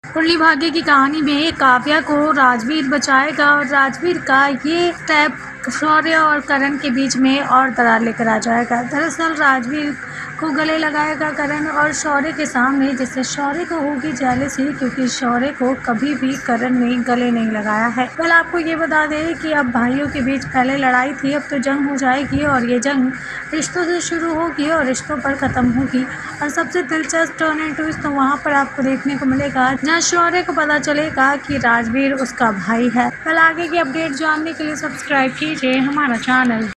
कुंडली भाग्य की कहानी में काव्या को राजवीर बचाएगा और राजवीर का ये स्टेप शौर्य और करण के बीच में और दरार लेकर आ जाएगा। दरअसल राजवीर को गले लगाएगा करण और शौर्य के सामने, जिससे शौर्य को होगी जेलसी, क्योंकि शौर्य को कभी भी करण ने गले नहीं लगाया है। कल आपको ये बता दें कि अब भाइयों के बीच पहले लड़ाई थी, अब तो जंग हो जाएगी और ये जंग रिश्तों से शुरू होगी और रिश्तों पर खत्म होगी। और सबसे दिलचस्प टर्न एंड ट्विस्ट तो वहाँ पर आपको देखने को मिलेगा जहाँ शौर्य को पता चलेगा कि राजवीर उसका भाई है। कल आगे की अपडेट जानने के लिए सब्सक्राइब कीजिए हमारा चैनल।